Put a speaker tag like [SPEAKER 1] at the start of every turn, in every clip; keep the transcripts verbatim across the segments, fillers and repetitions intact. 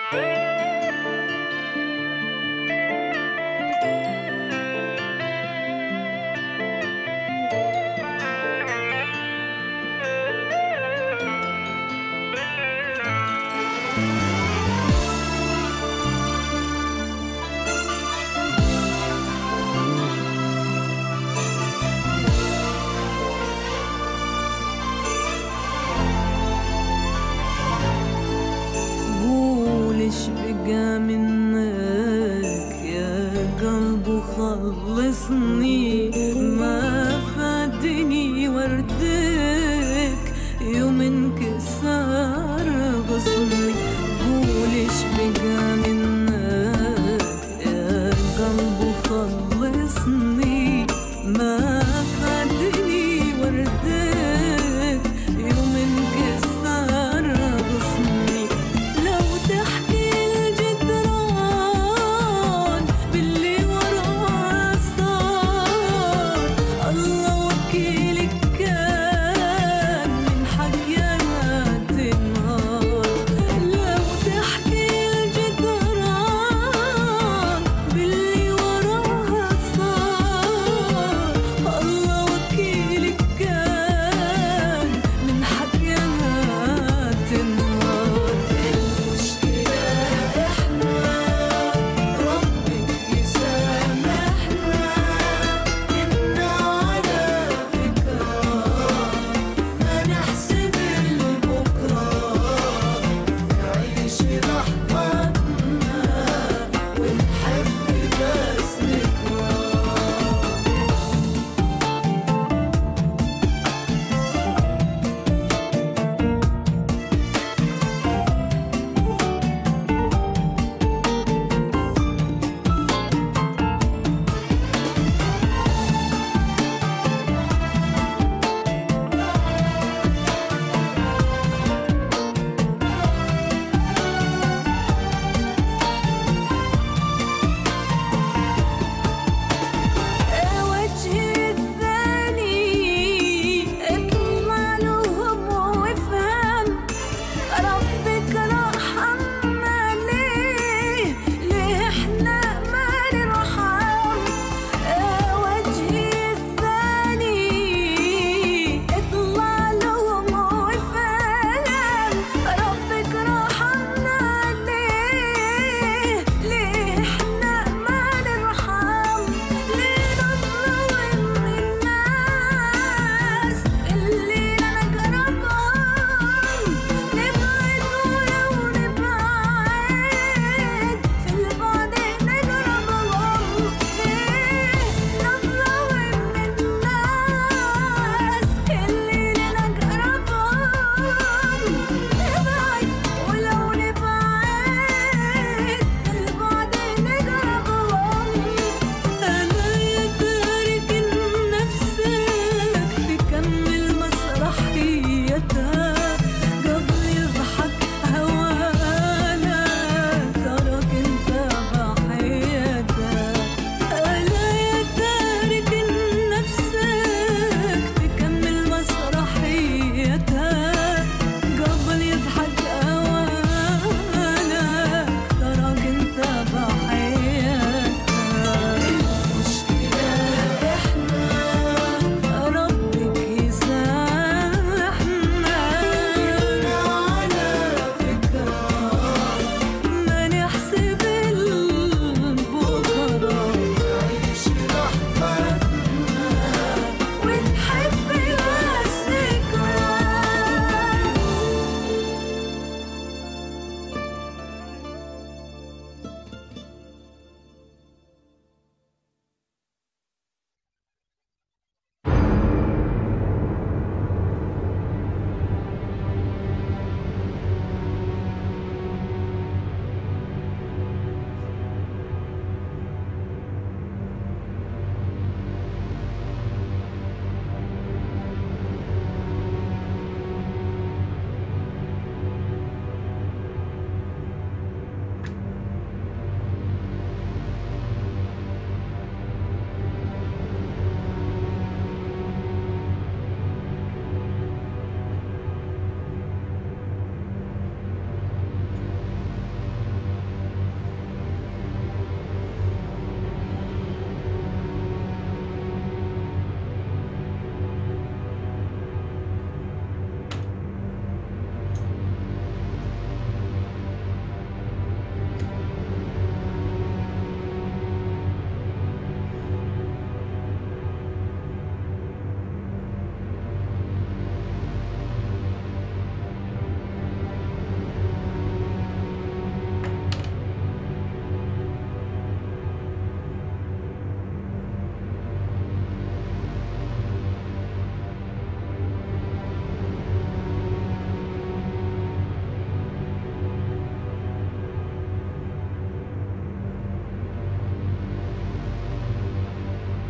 [SPEAKER 1] بقى منك يا قلب وخلصني، ما فادني وردك يوم انكسر غصني. قول ايش بقى منك يا قلب وخلصني، ما فادني وردك يوم انكسر غصني. لو تحكي الجدران باللي وراه صار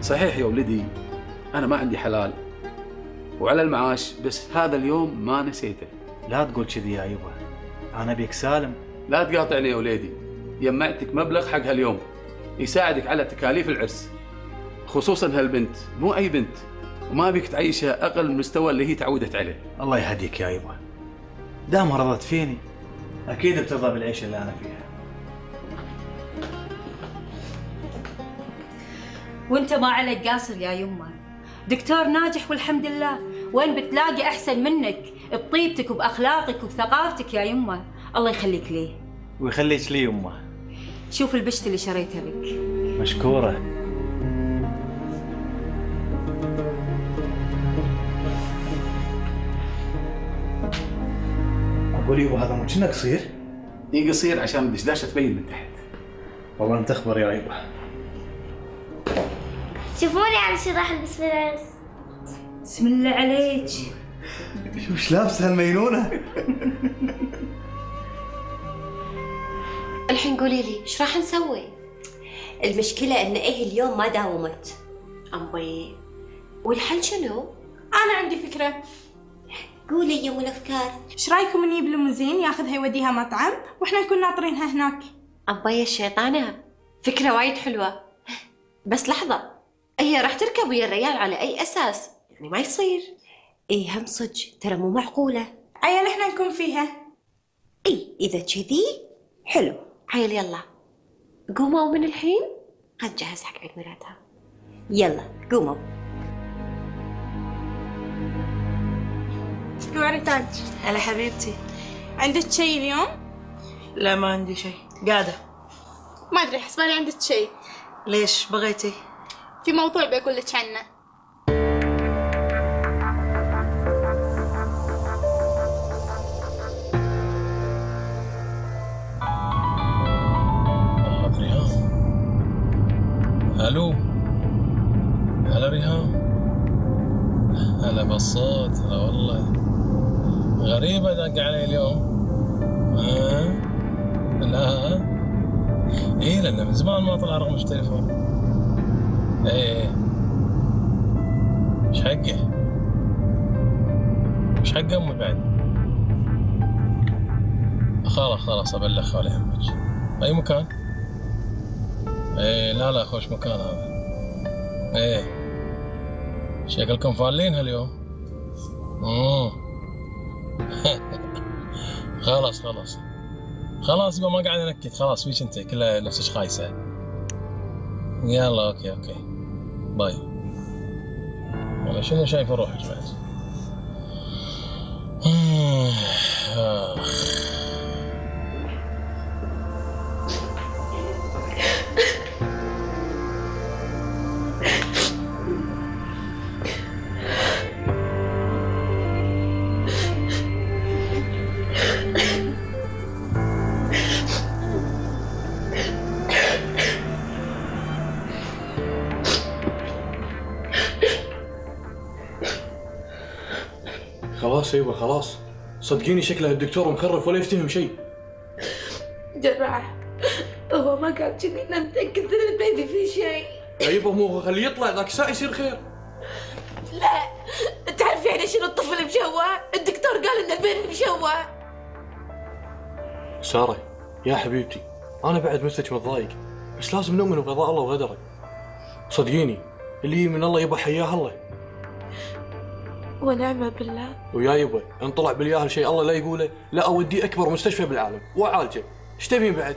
[SPEAKER 2] صحيح يا ولدي أنا ما عندي حلال وعلى المعاش، بس هذا اليوم ما نسيته.
[SPEAKER 3] لا تقول كذي يا يبا، أنا بيك سالم.
[SPEAKER 2] لا تقاطعني يا وليدي، جمعتك مبلغ حق هاليوم يساعدك على تكاليف العرس، خصوصا هالبنت مو أي بنت، وما بيك تعيشها أقل من المستوى اللي هي تعودت عليه.
[SPEAKER 3] الله يهديك يا يبا، دام رضت فيني أكيد بترضى بالعيشة اللي أنا فيها.
[SPEAKER 4] وانت ما عليك قاصر يا يمه، دكتور ناجح والحمد لله، وين بتلاقي احسن منك بطيبتك وباخلاقك وبثقافتك يا يمه، الله يخليك لي.
[SPEAKER 3] ويخليك لي يمه.
[SPEAKER 4] شوف البشت اللي شريتها لك.
[SPEAKER 3] مشكورة. أقول يبا هذا مو كنا قصير؟
[SPEAKER 2] اي قصير عشان الدشداشة تبين من تحت.
[SPEAKER 3] والله أنت أخبر يا يبا.
[SPEAKER 5] شوفوني على شو راح البس في العرس.
[SPEAKER 4] بسم الله عليك.
[SPEAKER 3] شو وش لابسه هالمينونة؟
[SPEAKER 6] الحين قولي لي ايش راح نسوي؟
[SPEAKER 7] المشكلة ان ايه اليوم ما داومت.
[SPEAKER 6] امي والحل شنو؟
[SPEAKER 8] انا عندي فكرة.
[SPEAKER 7] قولي يا ام الافكار.
[SPEAKER 8] ايش رايكم نجيب ليموزين ياخذها يوديها مطعم واحنا نكون ناطرينها هناك؟
[SPEAKER 6] امي الشيطانة، فكرة وايد حلوة، بس لحظة، هي راح تركب ويا الريال على اي اساس؟ يعني ما يصير.
[SPEAKER 7] ايه هم صدق ترى مو معقولة.
[SPEAKER 8] عيال احنا نكون فيها.
[SPEAKER 7] اي اذا كذي حلو.
[SPEAKER 6] عيل يلا قوموا من الحين، خل نجهز حق عيد ميلادها.
[SPEAKER 7] يلا قوموا.
[SPEAKER 8] قوري تاج.
[SPEAKER 9] هلا حبيبتي.
[SPEAKER 8] عندك شيء اليوم؟
[SPEAKER 9] لا ما عندي شيء، قاعدة.
[SPEAKER 8] ما ادري حسبالي عندك شيء.
[SPEAKER 9] ليش بغيتي؟
[SPEAKER 8] في موضوع بقول لك عنه.
[SPEAKER 10] ريهام. الو. هلا ريهام. هلا بالصوت. هلا والله غريبة دق علي اليوم. ها أه؟ لا ايه لأنه من زمان ما طلع رقمك في التليفون. ايه مش حقه، مش حق امي بعد. خلاص خلاص ابلغ ولا يهمك. اي مكان؟ ايه لا لا خوش مكان هذا. ايه شكلكم فالين هاليوم. امم خلاص خلاص خلاص يبقى ما قاعد انكت، خلاص فيش انت كلها نفسك خايسه. يلا اوكي اوكي باي. والله شنو شايف روحك بعد؟
[SPEAKER 11] خلاص يبا خلاص، صدقيني شكله الدكتور مخرف ولا يفتهم شيء.
[SPEAKER 9] جراح هو ما قال كذي، انا متأكد ان البيبي فيه شيء.
[SPEAKER 11] يبا مو خليه يطلع ذاك الساعة يصير خير.
[SPEAKER 9] لا تعرف يعني شنو الطفل مشوه؟ الدكتور قال ان البيبي مشوه.
[SPEAKER 11] سارة يا حبيبتي انا بعد مثلك متضايق، بس لازم نؤمن بقضاء الله وقدره. صدقيني اللي من الله يبا حياه الله.
[SPEAKER 9] ونعم بالله.
[SPEAKER 11] ويا يبا ان طلع بالياهل شيء الله لا يقوله، لا اوديه اكبر مستشفى بالعالم واعالجه. ايش تبين بعد؟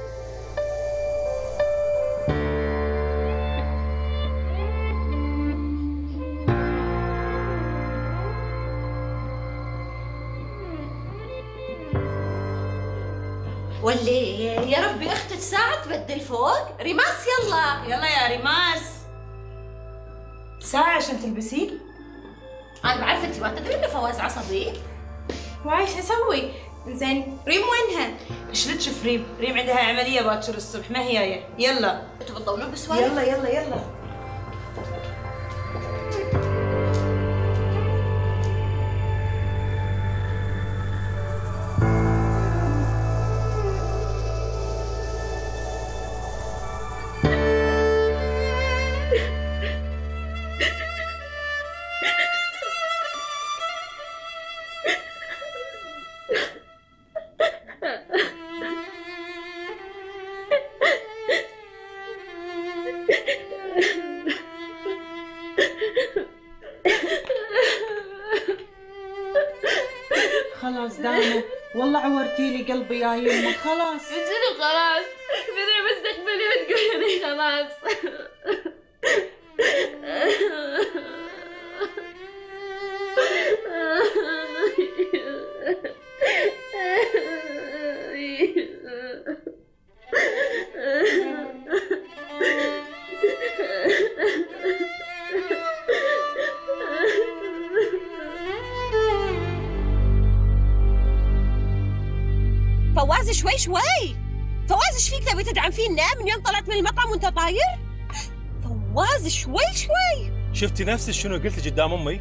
[SPEAKER 7] ولي يا ربي اختك ساعة تبدل فوق. ريماس يلا
[SPEAKER 4] يلا يا ريماس. ساعة عشان تلبسين؟
[SPEAKER 7] انا بعرف انت ما تدري انه فواز عصبي.
[SPEAKER 8] وايش اسوي؟ زين ريم وينها؟
[SPEAKER 9] ايش لك في ريم؟ ريم عندها عملية باكر الصبح ما هي جاية. يلا
[SPEAKER 7] انتوا بتطولون بسوالف.
[SPEAKER 9] يلا يلا يلا.
[SPEAKER 12] فستانه. والله عورتي لي قلبي يا يمه. خلاص
[SPEAKER 9] شنو خلاص؟ بدري مستقبلي وتقولي خلاص.
[SPEAKER 7] فواز شوي شوي. فواز ايش فيك تبي تدعم فينا من يوم طلعت من المطعم وانت طاير؟ فواز شوي شوي.
[SPEAKER 11] شفتي نفسك شنو قلتي قدام امي؟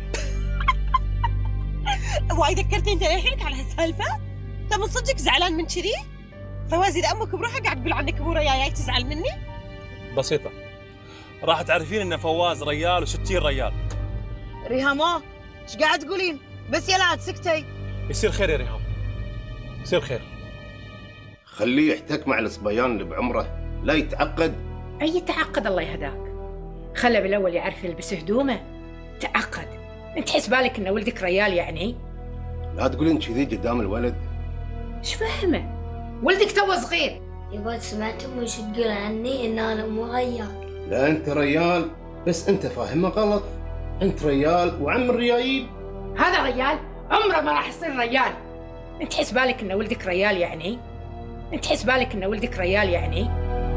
[SPEAKER 7] واي ذكرتني انت للحين على هالسالفه؟ انت من صدقك زعلان من كذي؟ فواز اذا امك بروحها قاعد تقول عنك ابو رياي تزعل مني؟
[SPEAKER 11] بسيطه، راح تعرفين ان فواز ريال وستين ريال.
[SPEAKER 13] ريهام ايش قاعد تقولين؟ بس يا لاد سكتي.
[SPEAKER 11] يصير خير يا ريهام، يصير خير.
[SPEAKER 14] خليه يحتك مع الصبيان اللي بعمره، لا يتعقد.
[SPEAKER 15] اي تعقد الله يهداك. خله بالاول يعرف يلبس هدومه. تعقد انت حس بالك ان ولدك ريال يعني؟
[SPEAKER 14] لا تقولين كذي قدام الولد.
[SPEAKER 15] ايش فهمه؟ ولدك تو صغير.
[SPEAKER 5] يبا سمعت امي ايش تقول عني ان انا مو ريال.
[SPEAKER 14] لا انت ريال، بس انت فاهمه غلط. انت ريال وعم الريايل.
[SPEAKER 15] هذا ريال عمره ما راح يصير ريال. انت حس بالك ان ولدك ريال يعني؟ انت حس بالك ان ولدك ريال يعني؟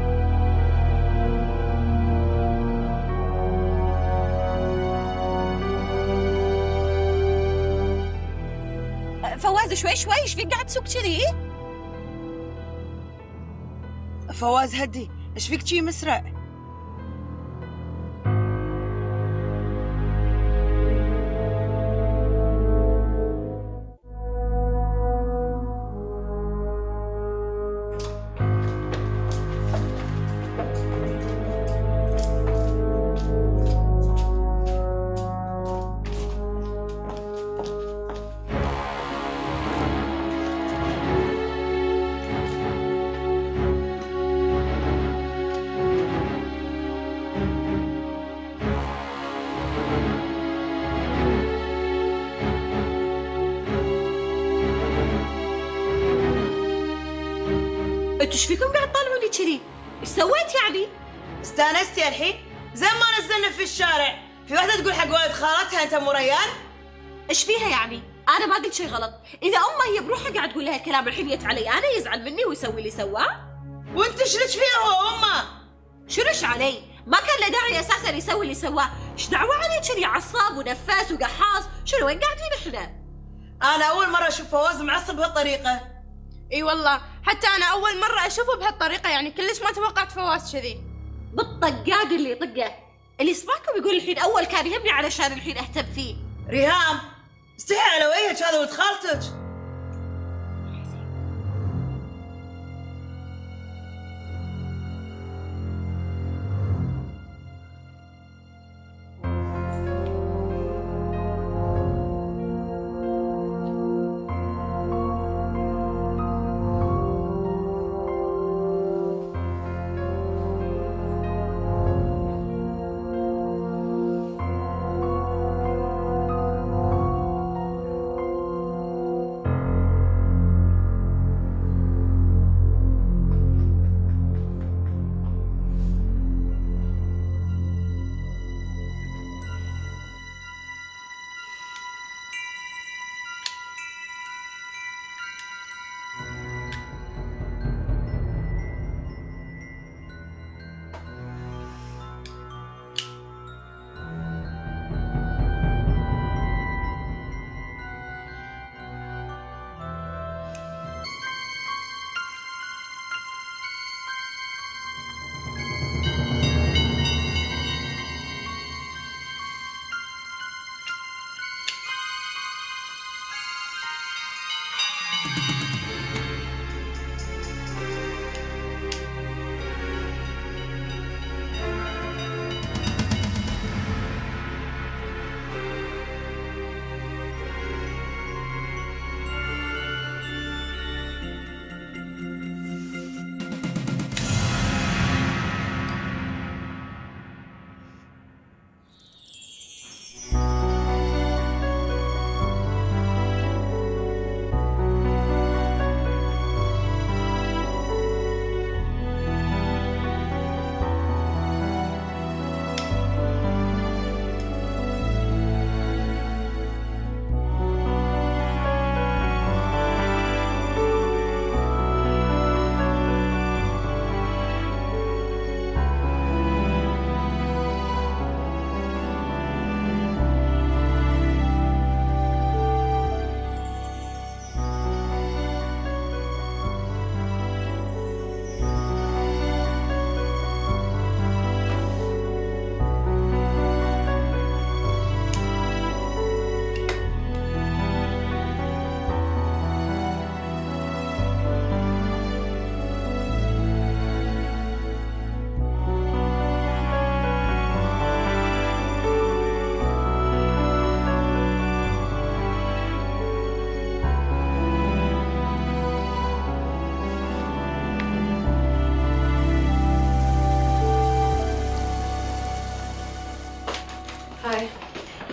[SPEAKER 7] فواز شوي شوي ايش فيك قاعد تسوق كذي؟
[SPEAKER 13] فواز هدي، ايش فيك شي مسرع؟
[SPEAKER 7] انتوا ايش فيكم قاعد تطالعوني كذي؟ ايش سويت يعني؟
[SPEAKER 13] استانستي الحين؟ زين ما نزلنا في الشارع، في واحدة تقول حق ولد خالتها انت مو ريال؟
[SPEAKER 7] ايش فيها يعني؟ انا ما قلت شيء غلط، اذا امه هي بروحها قاعد تقول لها الكلام الحين يت علي انا يزعل مني ويسوي اللي سواه؟
[SPEAKER 13] وانت شلش فيها هو امه؟
[SPEAKER 7] شلش علي؟ ما كان له داعي اساسا يسوي اللي سواه، ايش دعوه علي كذي عصاب ونفاس وقحاص؟ شنو وين قاعدين احنا؟
[SPEAKER 13] انا اول مرة اشوف فواز معصب بهالطريقة.
[SPEAKER 8] اي والله حتى انا اول مرة اشوفه بهالطريقة، يعني كلش ما توقعت فواز كذي.
[SPEAKER 7] بالطقاق اللي يطقه، اللي سمعكم يقول الحين اول كان يهمني علشان الحين اهتم فيه.
[SPEAKER 13] ريهام استحي على وجهك، هذا ولد خالتك.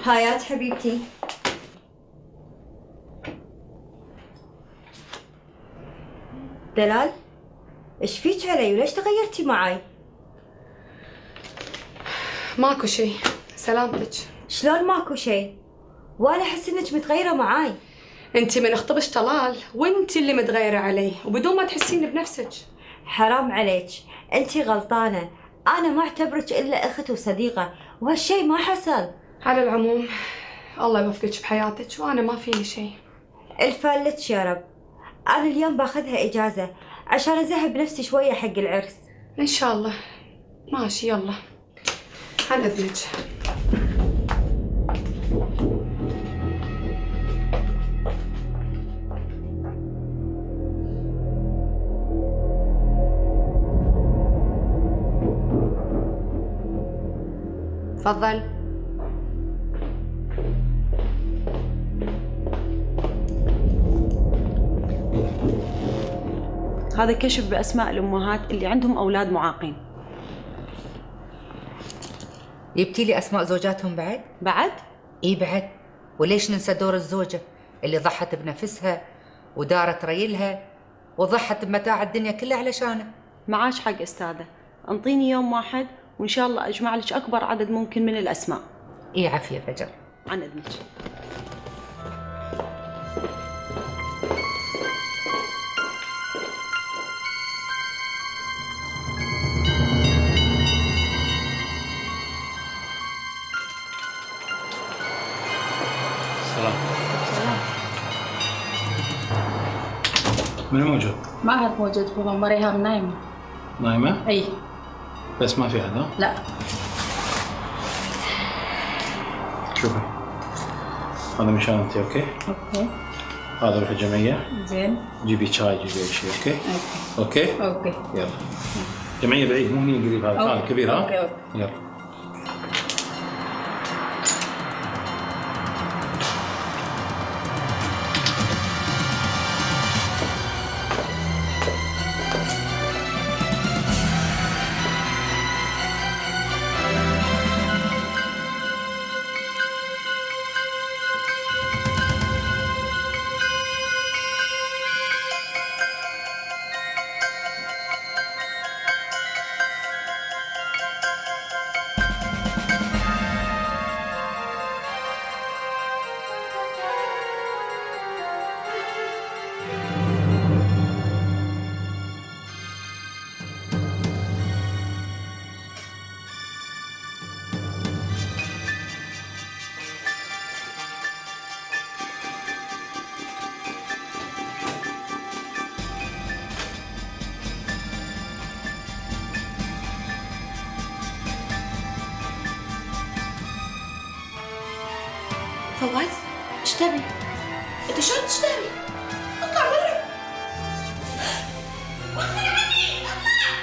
[SPEAKER 4] هايات حبيبتي. دلال، ايش فيك علي وليش تغيرتي معاي؟
[SPEAKER 16] ماكو شيء، سلامتك.
[SPEAKER 4] شلون ماكو شيء؟ وانا احس انك متغيره معاي.
[SPEAKER 16] انت من اخطبش طلال وانت اللي متغيره علي وبدون ما تحسين بنفسك.
[SPEAKER 4] حرام عليك، انت غلطانه، انا ما اعتبرك الا اخت وصديقه وهالشيء ما حصل.
[SPEAKER 16] على العموم الله يوفقك بحياتك وانا ما فيني شيء.
[SPEAKER 4] الفالك يا رب. انا اليوم باخذها اجازه عشان اذهب نفسي شويه حق العرس.
[SPEAKER 16] ان شاء الله. ماشي يلا عن اذنك.
[SPEAKER 4] تفضل.
[SPEAKER 12] هذا كشف بأسماء الأمهات اللي عندهم أولاد معاقين.
[SPEAKER 17] جبتي لي أسماء زوجاتهم بعد؟
[SPEAKER 12] بعد؟
[SPEAKER 17] إي بعد. وليش ننسى دور الزوجة اللي ضحت بنفسها ودارت ريلها وضحت بمتاع الدنيا كلها علشانه؟
[SPEAKER 12] معاش حق أستاذة، انطيني يوم واحد وإن شاء الله أجمع لك أكبر عدد ممكن من الأسماء.
[SPEAKER 17] إي عافية فجر.
[SPEAKER 12] عن إذنك.
[SPEAKER 11] سلام. من موجود؟
[SPEAKER 18] ما حد موجود بابا، أم ريهام نايمة.
[SPEAKER 11] نايمة؟
[SPEAKER 18] أي.
[SPEAKER 11] بس ما في أحد ها؟
[SPEAKER 18] لا.
[SPEAKER 11] شوفي هذا مشان أنت أوكي؟
[SPEAKER 18] أوكي.
[SPEAKER 11] هذا روح الجمعية.
[SPEAKER 18] زين.
[SPEAKER 11] جيبي شاي جيبي أي شيء أوكي؟ أوكي.
[SPEAKER 18] أوكي. أوكي.
[SPEAKER 11] يلا. جمعية بعيد مو هني قريب، هذا خان كبير ها؟
[SPEAKER 18] أوكي أوكي.
[SPEAKER 11] يلا.
[SPEAKER 6] فواز ايش تبي؟ انت شلون تشتغلي؟ اطلع برا. وخر عني اطلع.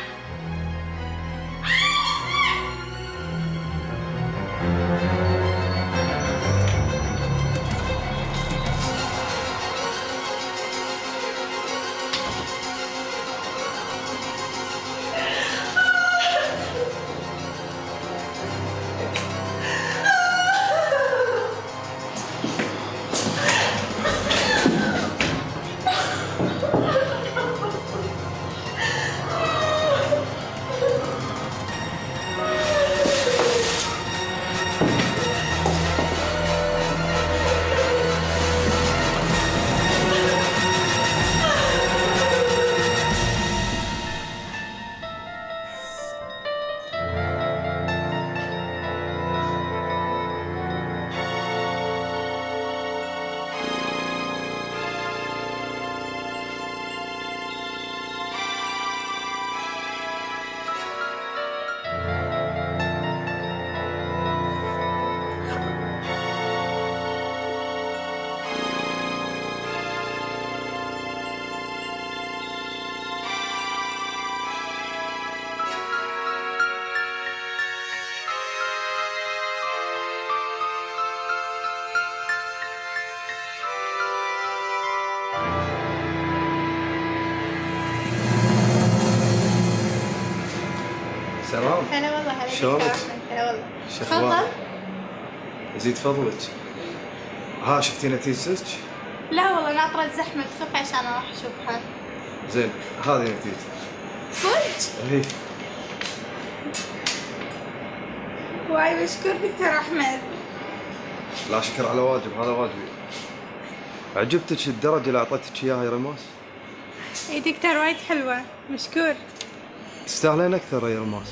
[SPEAKER 19] سلام.
[SPEAKER 8] هلا والله. هلا
[SPEAKER 19] شلونك؟
[SPEAKER 8] هلا والله.
[SPEAKER 19] شو اخبارك؟
[SPEAKER 3] يزيد فضلك. ها شفتي نتيجتك؟
[SPEAKER 8] لا والله ناطرة الزحمة تخف عشان اروح اشوفها.
[SPEAKER 3] زين هذه نتيجتك.
[SPEAKER 8] صدق؟
[SPEAKER 3] اي.
[SPEAKER 8] واي مشكور دكتور احمد.
[SPEAKER 3] لا شكر على واجب، هذا واجبي. عجبتك الدرجة اللي اعطيتك اياها يا ريماس؟
[SPEAKER 8] اي دكتور وايد حلوة، مشكور.
[SPEAKER 3] تستاهلين اكثر يا ريماس.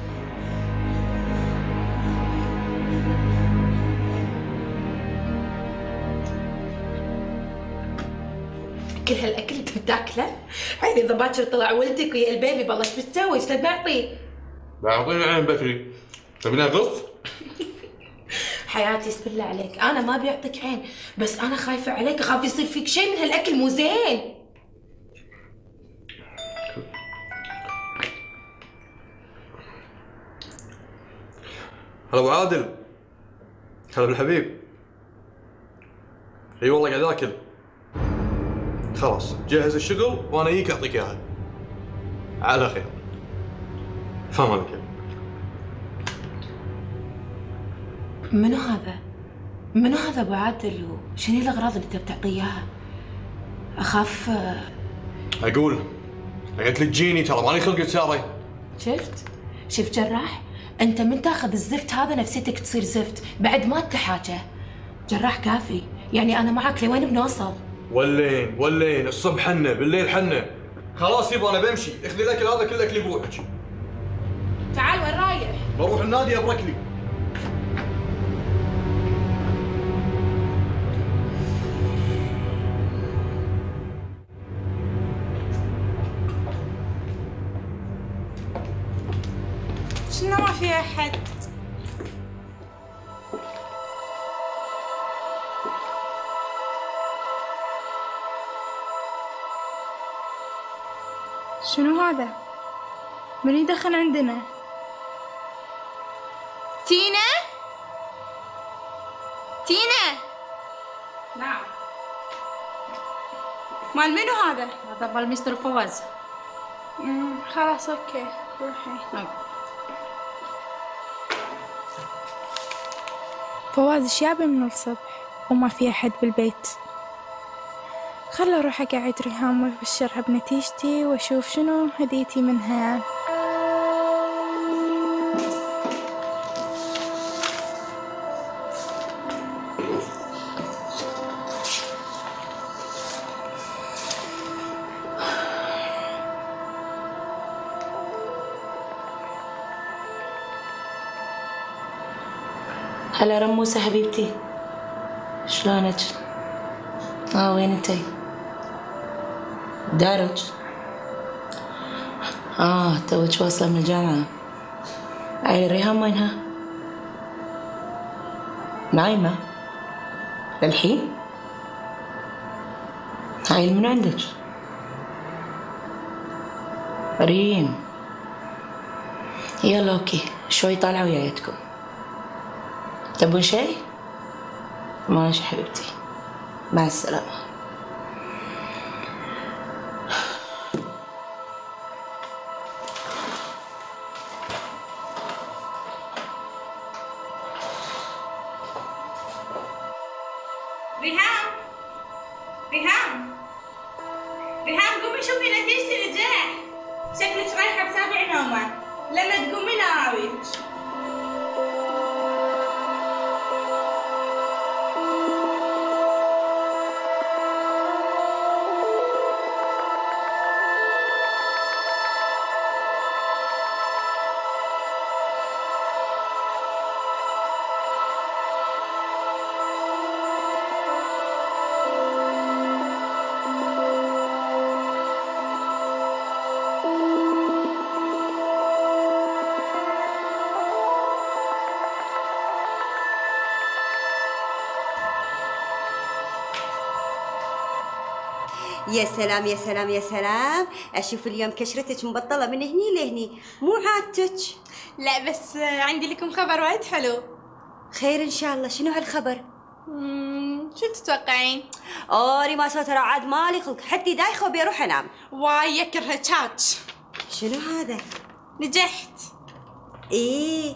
[SPEAKER 9] كل هالاكل انت بتاكله؟ عيني اذا باكر طلع ولدك ويا البيبي بالله ايش بتسوي؟ ايش نعطيه؟
[SPEAKER 11] بعطيني عين بكري. تبيني اغص؟
[SPEAKER 9] حياتي اسم الله عليك، انا ما بيعطيك عين، بس انا خايفه عليك، اخاف يصير فيك شيء من هالاكل مو زين.
[SPEAKER 11] هلا ابو عادل. هلا بالحبيب. اي والله قاعد اكل. خلاص جهز الشغل وانا اجيك اعطيك اياها. على خير. فهم عليك.
[SPEAKER 9] منو هذا؟ منو هذا ابو عادل وشنو الاغراض اللي انت بتعطيه اياها؟ اخاف.
[SPEAKER 11] اقول قلت لك جيني ترى ماني خلق ساره.
[SPEAKER 9] شفت؟ شفت جراح؟ انت من تاخذ الزفت هذا نفسيتك تصير زفت، بعد ما تحاجه. جراح كافي، يعني انا معك لوين بنوصل؟
[SPEAKER 11] ولين ولين الصبح حنه بالليل حنه. خلاص يبا انا بمشي، اخذي الاكل هذا كله اكلي بروحك.
[SPEAKER 9] تعال وين رايح؟
[SPEAKER 11] بروح النادي ابرك لي.
[SPEAKER 8] شنو ما في احد؟ شنو هذا؟ من يدخن عندنا؟ تينا؟ تينا؟
[SPEAKER 4] نعم.
[SPEAKER 8] مال منو هذا؟
[SPEAKER 4] هذا مال مستر فواز.
[SPEAKER 8] امم خلاص اوكي روحي. فواز ايش يابي من الصبح وما في احد بالبيت؟ خل اروح اقعد ريهام وابشرها بنتيجتي واشوف شنو هديتي منها.
[SPEAKER 9] هلا رموسة حبيبتي، شلونك؟ اه وين انتي؟ دارج؟ اه توك واصلة من الجامعة. اي ريهام وينها؟ نايمة؟ للحين؟ هاي من عندك؟ ريم يلا اوكي شوي طالعة ويايتكم. تبون شيء؟ ماشي حبيبتي، مع السلامة.
[SPEAKER 8] ريهام ريهام ريهام قومي شوفي نتيجة النجاح. شكلك رايحة بسابع نومة، لما تقومي نراويك.
[SPEAKER 19] يا سلام يا سلام يا سلام، اشوف اليوم كشرتك مبطله من هني لهني، مو عادتك.
[SPEAKER 8] لا بس عندي لكم خبر وايد حلو.
[SPEAKER 19] خير ان شاء الله، شنو هالخبر؟
[SPEAKER 8] امم شو تتوقعين؟
[SPEAKER 19] اوه ريماس ترى عاد مالي خلق، حتى دايخه وبي اروح انام.
[SPEAKER 8] واي يكره تشاتش.
[SPEAKER 19] شنو هذا؟
[SPEAKER 8] نجحت.
[SPEAKER 19] ايه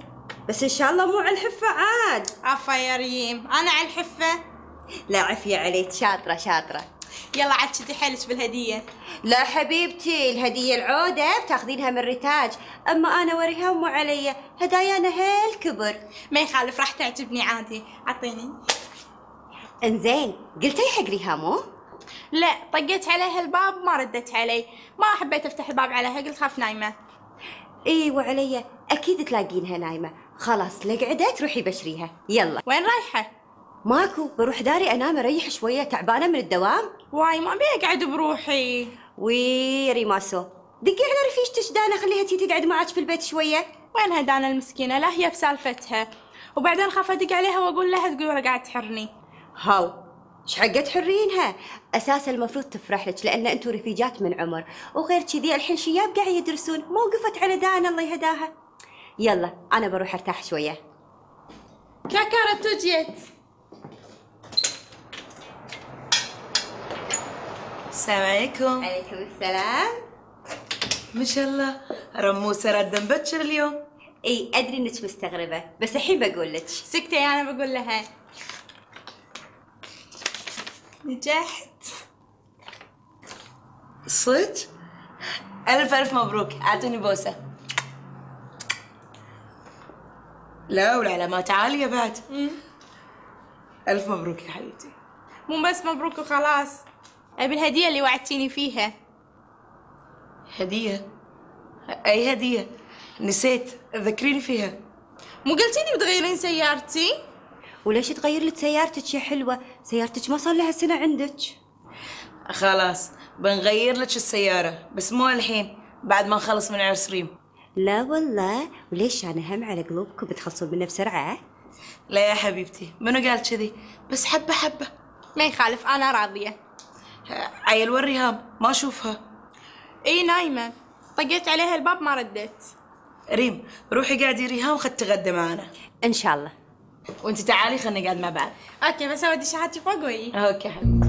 [SPEAKER 19] بس ان شاء الله مو على الحفه عاد.
[SPEAKER 13] عفا يا ريم، انا على الحفه.
[SPEAKER 19] لا عافيه عليك، شاطره شاطره.
[SPEAKER 13] يلا عاد شدي حيلك بالهديه.
[SPEAKER 19] لا حبيبتي، الهديه العوده بتاخذينها من ريتاج، اما انا وريهام مو علي، هدايانا هالكبر.
[SPEAKER 13] ما يخالف، راح تعجبني عادي. اعطيني.
[SPEAKER 19] انزين، قلتي حق ريهامو؟
[SPEAKER 13] لا، طقيت عليها الباب ما ردت علي، ما حبيت افتح الباب عليها، قلت خاف نايمه.
[SPEAKER 19] ايوه علي، اكيد تلاقينها نايمه. خلاص لقعدة تروحي بشريها. يلا.
[SPEAKER 13] وين رايحه؟
[SPEAKER 19] ماكو، بروح داري انام اريح شويه، تعبانه من الدوام.
[SPEAKER 13] واي ما ابي اقعد بروحي.
[SPEAKER 19] وي ريماسو، دقي على رفيجتك دانا، خليها تي تقعد معك في البيت شويه.
[SPEAKER 13] وينها دانا المسكينه؟ لا هي بسالفتها، وبعدين خاف ادق عليها واقول لها تقول انا قاعد تحرني.
[SPEAKER 19] هاو ايش حقه تحرينها؟ اساسا المفروض تفرح لك لان انتم رفيجات من عمر، وغير كذي الحين شياب قاعد يدرسون، ما وقفت على دانا الله يهداها. يلا انا بروح ارتاح شويه.
[SPEAKER 13] كاكارة جيت. السلام عليكم.
[SPEAKER 19] عليكم السلام.
[SPEAKER 13] ما شاء الله، رموسه رد مبكر اليوم.
[SPEAKER 19] اي ادري انك مستغربه، بس الحين بقول لك.
[SPEAKER 13] سكتي، انا بقول لها نجحت. صدق؟ ألف ألف مبروك، أعطوني بوسة. لا والعلامات عالية بعد. مم. ألف مبروك يا حبيبتي. مو بس مبروك وخلاص، أبي الهدية اللي وعدتيني فيها. هدية؟ أي هدية؟ نسيت، ذكريني فيها. مو قلتيني بتغيرين سيارتي؟
[SPEAKER 19] وليش تغير لك سيارتك يا حلوة؟ سيارتك ما صار لها سنة عندك.
[SPEAKER 13] خلاص بنغير لك السيارة، بس مو الحين، بعد ما نخلص من عرس ريم.
[SPEAKER 19] لا والله، وليش أنا هم على قلوبكم بتخلصون منه بسرعة؟
[SPEAKER 13] لا يا حبيبتي، منو قال كذي؟ بس حبة حبة. ما يخالف، أنا راضية. عيل والريهام ما أشوفها. إي نايمة، طقيت عليها الباب ما ردت. ريم روحي قاعدي ريهام خد تغدى معنا.
[SPEAKER 19] إن شاء الله.
[SPEAKER 13] وانت تعالي خلينا نقعد مع بعض. اوكي بس اودي شحاتي فوق وي. اوكي حبيبتي.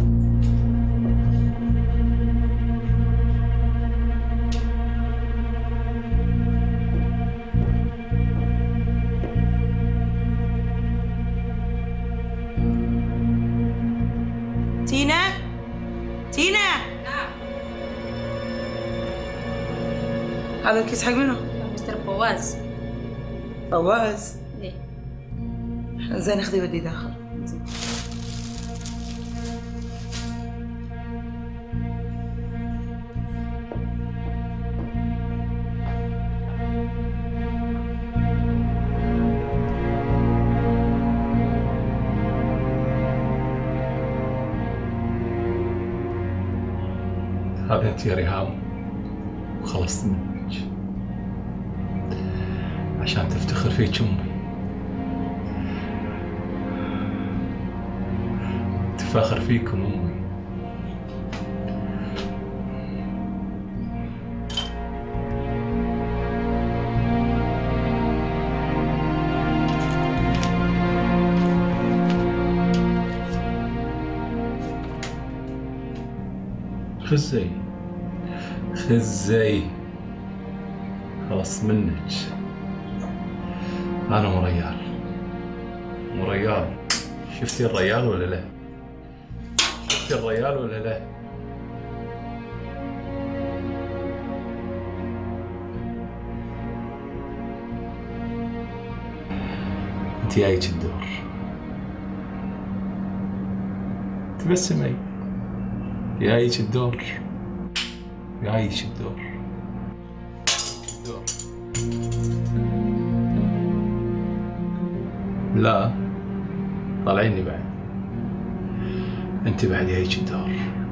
[SPEAKER 13] تينا تينا. نعم. هذا الكيس حق منو؟
[SPEAKER 4] مستر فواز.
[SPEAKER 13] فواز؟ زين اخذي ودي داخل.
[SPEAKER 10] هذا انت يا ريهام، وخلصت منك عشان تفتخر فيك امي. تفاخر فيكم امي. خزي خزي خلص منك. انا مو ريال، مو ريال. شفتي الريال ولا لا؟ شفتي الريال ولا لا؟ انت جايك الدور، تبسمي. جايك الدور، جايك الدور. الدور لا، طالعيني بعد. انت بعد جايك الدور.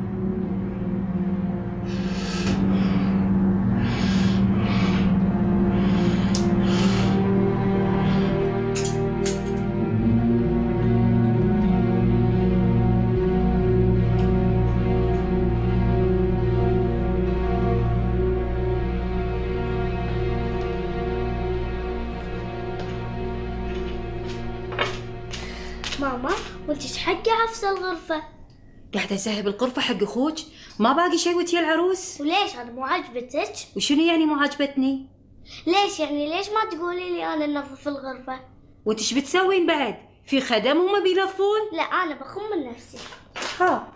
[SPEAKER 5] ماما وانت ايش حقي عفسه الغرفه؟
[SPEAKER 4] قاعدة اسهب الغرفة حق اخوك، ما باقي شيء وتي العروس.
[SPEAKER 5] وليش انا مو عاجبتك؟
[SPEAKER 4] وشنو يعني مو عاجبتني؟
[SPEAKER 5] ليش يعني ليش ما تقولي لي انا ننظف الغرفة؟
[SPEAKER 4] وانت ايش بتسوين بعد؟ في خدم هم بينظفون؟
[SPEAKER 5] لا انا بخم من نفسي.
[SPEAKER 4] ها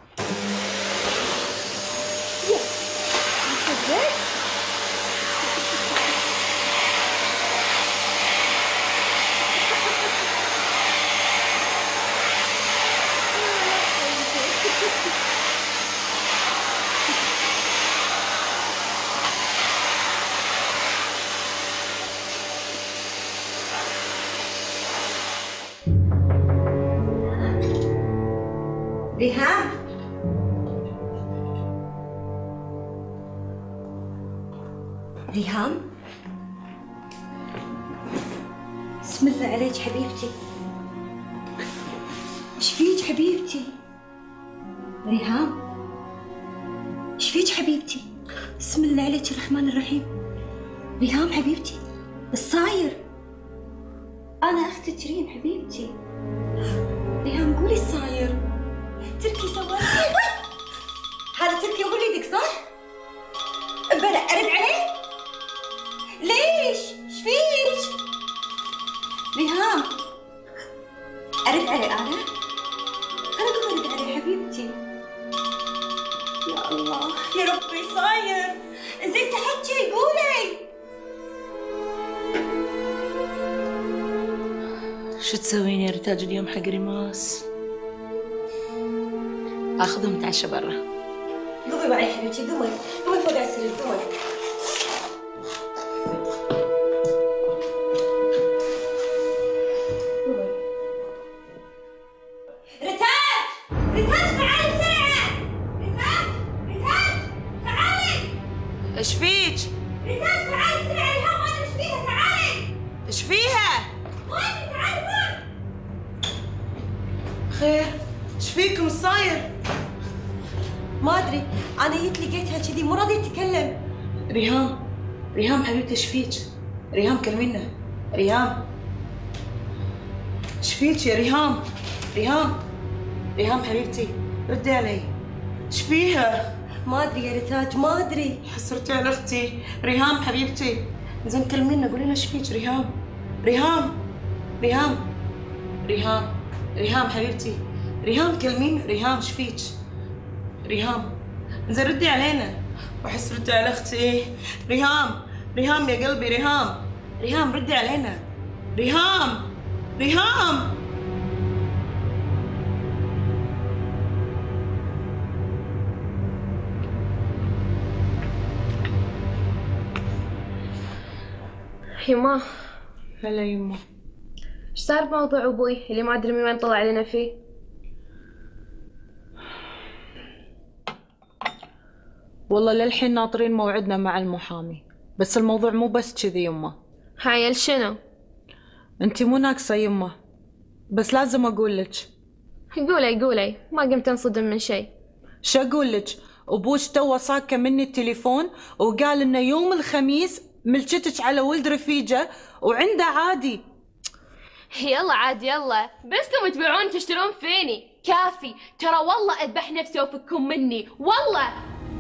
[SPEAKER 19] ريهام ريهام بسم الله عليك حبيبتي. ايش فيك حبيبتي؟ ريهام ايش فيك حبيبتي؟ بسم الله عليك الرحمن الرحيم. ريهام حبيبتي ايش صاير؟ انا اختك ريم حبيبتي. ريهام قولي ايش صاير؟ تركي سوالف. هذا تركي وليدك صح؟ بلا ارد عليه؟ ليش؟ ايش فيك؟ ريهام ارد عليه انا؟ انا قلت ارد عليه حبيبتي. يا الله يا ربي صاير. زين تحكي قولي.
[SPEAKER 9] شو تسوين يا ريتاج اليوم حق ريماس؟ اخذهم نتعشى برا.
[SPEAKER 19] قومي معي حبيبتي قومي قومي فوق على السرير قومي. ريتاج ريتاج تعالي بسرعة. ريتاج ريتاج تعالي.
[SPEAKER 7] ايش فيك؟
[SPEAKER 19] ريتاج تعالي بسرعة. ريهام ما ادري ايش فيها. تعالي.
[SPEAKER 7] ايش فيها؟
[SPEAKER 19] وين؟ تعالي وين؟
[SPEAKER 7] خير؟ ايش فيكم؟ ايش صاير؟
[SPEAKER 19] ما ادري انا جيت لقيتها كذي مو راضيه تتكلم.
[SPEAKER 7] ريهام ريهام حبيبتي ايش فيك؟ ريهام كلمينا. ريهام ايش فيك يا ريهام؟ ريهام ريهام حبيبتي ردي علي. ايش فيها؟
[SPEAKER 19] ما ادري يا ريتاج ما ادري.
[SPEAKER 7] حسرتي على اختي. ريهام حبيبتي زين كلمينا قولي لنا ايش فيك. ريهام ريهام ريهام ريهام ريهام حبيبتي. ريهام كلمينا. ريهام ايش فيك؟ ريهام زين ردي علينا. واحس ردي على اختي. ريهام ريهام يا قلبي. ريهام ريهام ردي علينا. ريهام ريهام
[SPEAKER 20] يما.
[SPEAKER 7] هلا يما.
[SPEAKER 20] ايش صار بموضوع ابوي اللي ما ادري من وين طلع لنا فيه؟
[SPEAKER 12] والله للحين ناطرين موعدنا مع المحامي، بس الموضوع مو بس كذي يمه.
[SPEAKER 20] هايل شنو؟
[SPEAKER 12] انتي مو ناقصه يمه، بس لازم اقول لك.
[SPEAKER 20] قولي قولي ما قمت انصدم من شيء.
[SPEAKER 12] شو اقول لك؟ ابوك تو صاكه مني التليفون وقال انه يوم الخميس ملكتك على ولد رفيجه وعنده عادي.
[SPEAKER 20] يلا عاد يلا، بسكم تبيعون تشترون فيني كافي. ترى والله اذبح نفسي وافككم مني والله.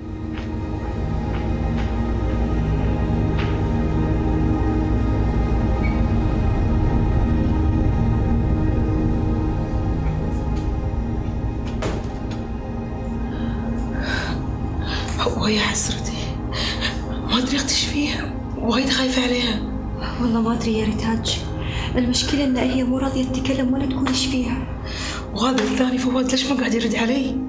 [SPEAKER 7] ويا حسرتي ما ادري اختي ايش فيها. وايد خايفه عليها.
[SPEAKER 19] والله ما ادري يا ريتاج. المشكله ان هي مو راضيه تتكلم ولا تقول ايش فيها.
[SPEAKER 7] وهذا الثاني فواز ليش ما قاعد يرد علي؟